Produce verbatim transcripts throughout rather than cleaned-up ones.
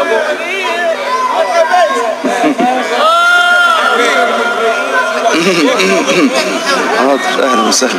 حاضر، اهلا وسهلا.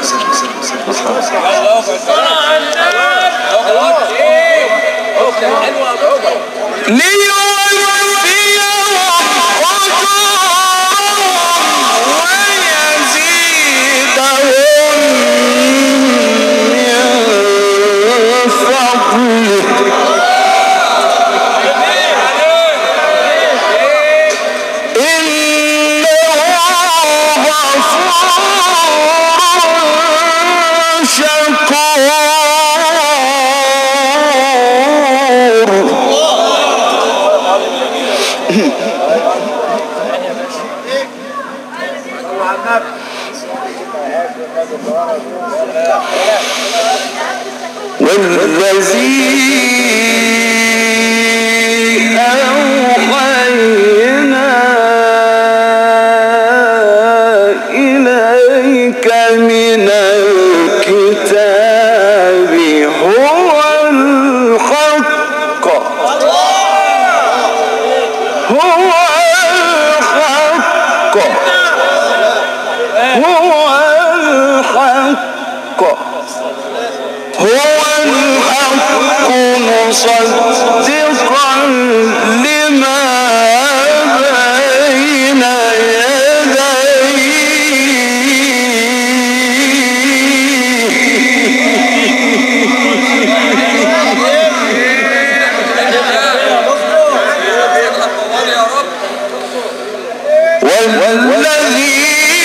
والذي أوحينا إليك من الكتاب هو الحق هو الحق هو الحق هو الحق مصدقا لما بين يديه والذي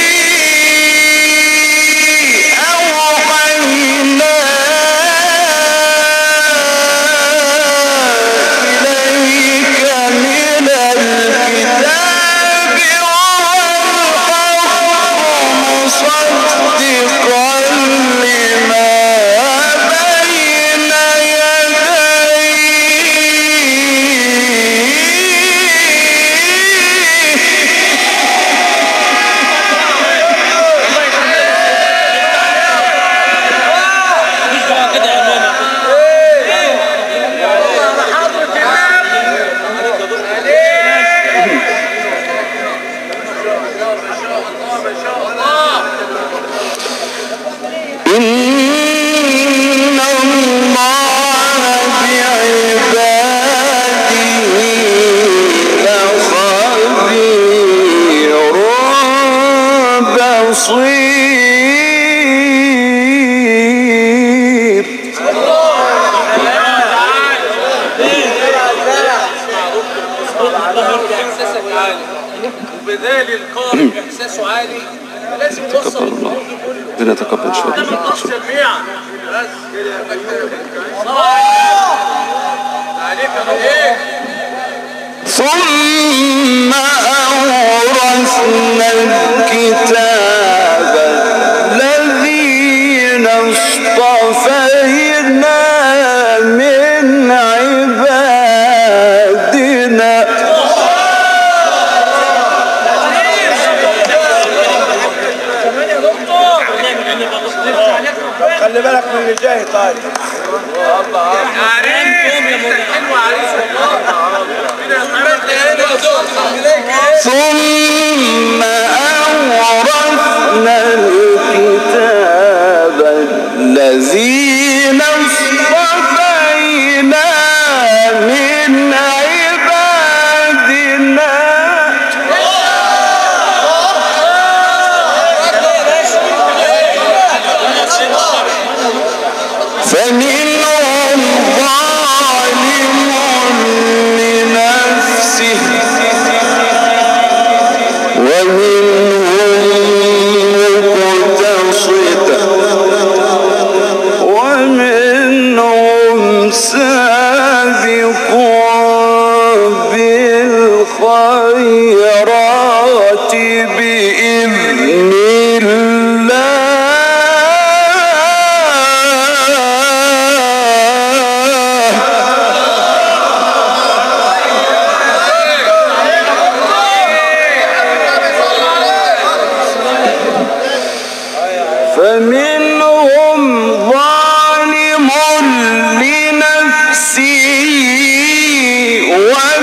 وبذلك القارئ احساسه عالي لازم يوصل الامور دي كله. ربنا يتقبل شويه جميعا. بس كده عليك ايه. ثم أورثنا الكتاب الذين اصطفينا من عبادنا. خلي بالك من اللي جاي. طيب الله حلوه عليك ثم أورثنا الكتاب الذين اصطفينا من عبادنا فمنهم ظالم لنفسه ومنهم مقتصد ومنهم سابق بالخيرات بإذن الله. فمنهم ظالم لنفسه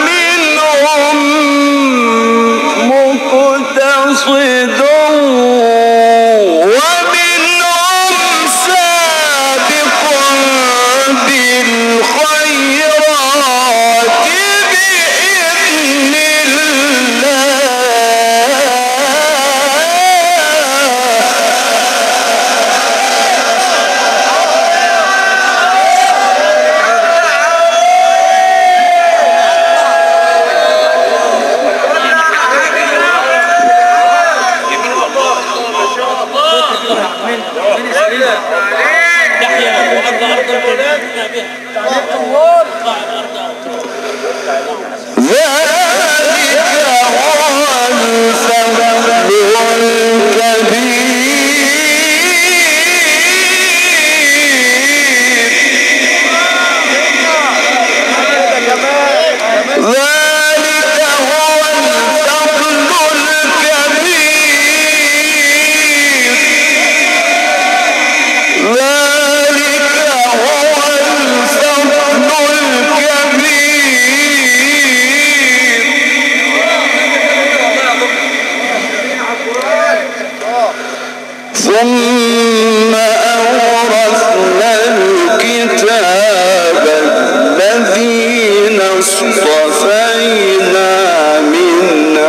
ثم أورثنا الكتاب الذين اصطفينا من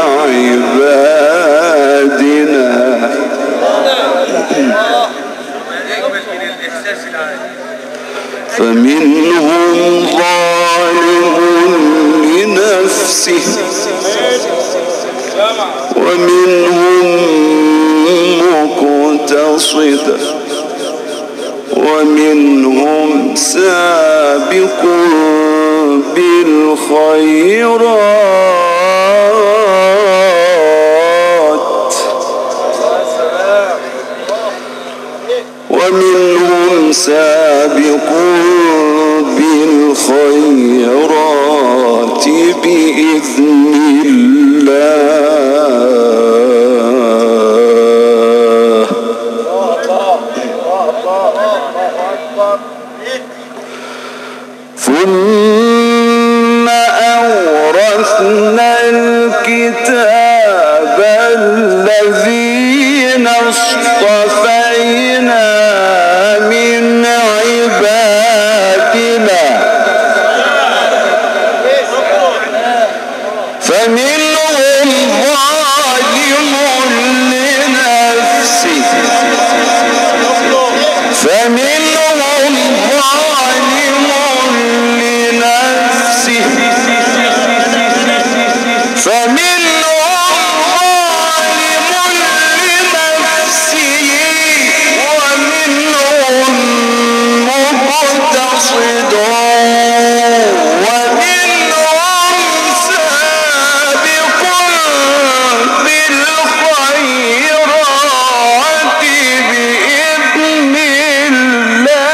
عبادنا فمنهم ظالم لنفسه ومنهم مقتصد ومنهم سابق بالخيرات ومنهم سابق بالخيرات بإذن الله. ثم أورثنا الكتاب الذين اصطفينا من عبادنا فمنهم ظالم لنفسه فمنهم ظالم لنفسه فمنهم ظالم لنفسه ومنهم مقتصد ومنهم سابق بالخيرات بإذن الله.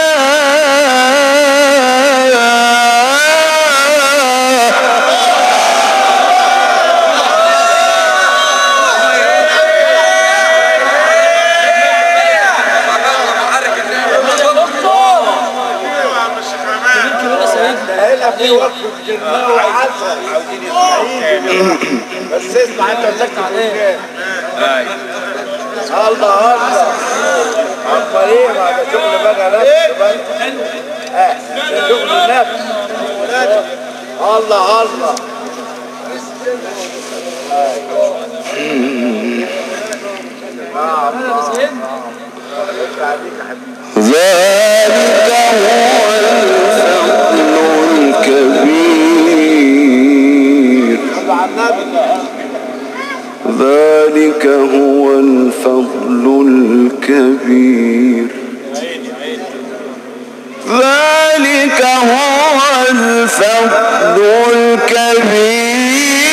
بس اسمع انت مسكت عليه الله الله عبر ايه بعد شغل بقى نفس اه شغل نفس الله الله ذلك هو الفضل الكبير ذلك هو الفضل الكبير ذلك هو الفضل الكبير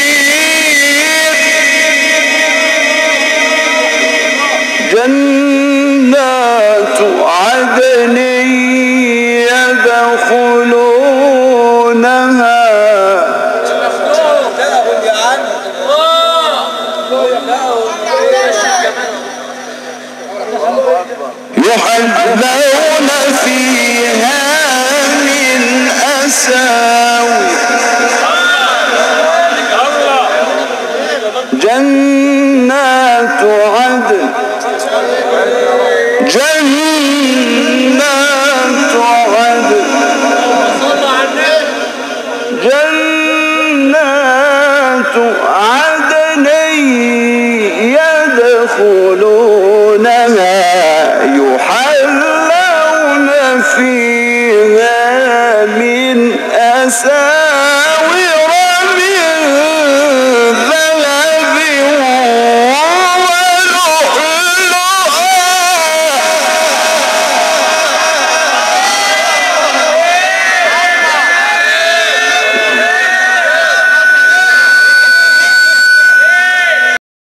جنات عدن يدخلونها يحلون فيها من أساور جنات عدن جنات عدن جنات عدن يدخلونها